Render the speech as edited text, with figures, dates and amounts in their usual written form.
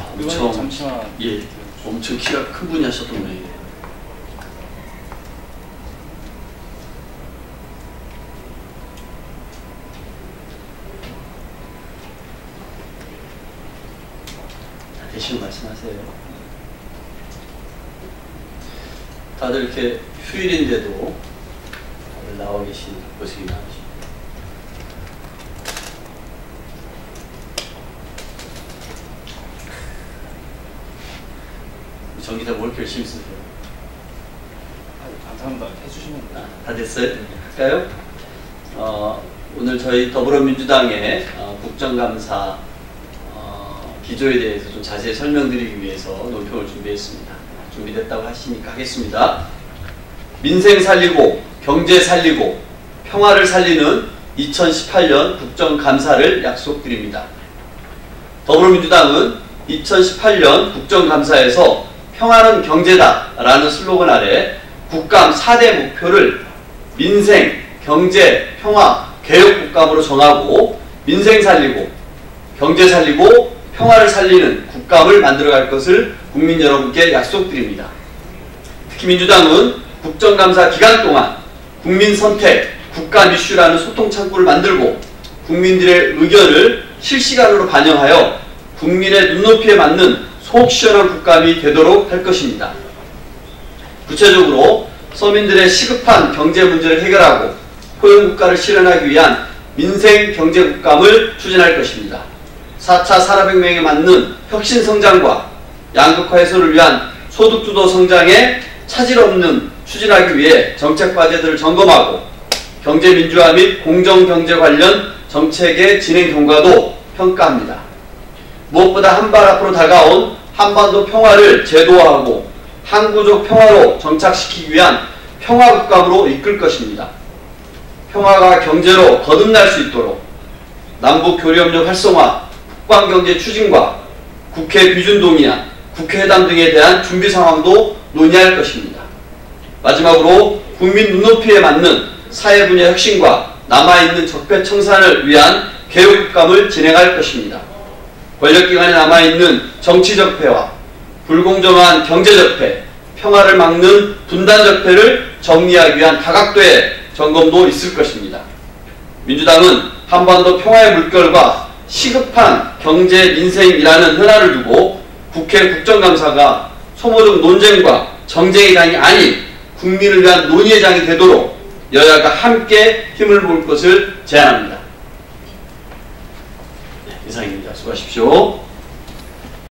엄청 잠시만. 예, 엄청 키가 큰 분이 하셨던 분이에요. 대신 말씀하세요. 다들 이렇게 휴일인데도 다들 나와 계신 모습이 많으십니다. 전기사 뭘 이렇게 열심히 쓰세요? 감사합니다. 해주시면 다 됐어요? 할까요? 오늘 저희 더불어민주당의 국정감사 기조에 대해서 좀 자세히 설명드리기 위해서 논평을 준비했습니다. 준비됐다고 하시니까 하겠습니다. 민생 살리고 경제 살리고 평화를 살리는 2018년 국정감사를 약속드립니다. 더불어민주당은 2018년 국정감사에서 평화는 경제다 라는 슬로건 아래 국감 4대 목표를 민생, 경제, 평화, 개혁 국감으로 정하고 민생 살리고 경제 살리고 평화를 살리는 국감을 만들어갈 것을 국민 여러분께 약속드립니다. 특히 민주당은 국정감사 기간 동안 국민 선택, 국감 이슈라는 소통 창구를 만들고 국민들의 의견을 실시간으로 반영하여 국민의 눈높이에 맞는 속 시원한 국감이 되도록 할 것입니다. 구체적으로 서민들의 시급한 경제 문제를 해결하고 포용국가를 실현하기 위한 민생 경제 국감을 추진할 것입니다. 4차 산업혁명에 맞는 혁신성장과 양극화 해소를 위한 소득주도 성장에 차질 없는 추진하기 위해 정책 과제들을 점검하고 경제민주화 및 공정경제 관련 정책의 진행 경과도 평가합니다. 무엇보다 한 발 앞으로 다가온 한반도 평화를 제도화하고 항구적 평화로 정착시키기 위한 평화국감으로 이끌 것입니다. 평화가 경제로 거듭날 수 있도록 남북교류협력 활성화, 국방경제 추진과 국회 비준동의안, 국회회담 등에 대한 준비 상황도 논의할 것입니다. 마지막으로 국민 눈높이에 맞는 사회 분야 혁신과 남아있는 적폐 청산을 위한 개혁국감을 진행할 것입니다. 권력기관에 남아있는 정치적폐와 불공정한 경제적폐, 평화를 막는 분단적폐를 정리하기 위한 다각도의 점검도 있을 것입니다. 민주당은 한반도 평화의 물결과 시급한 경제 민생이라는 현안을 두고 국회 국정감사가 소모적 논쟁과 정쟁의 장이 아닌 국민을 위한 논의의 장이 되도록 여야가 함께 힘을 모을 것을 제안합니다. 이상입니다. 수고하십시오.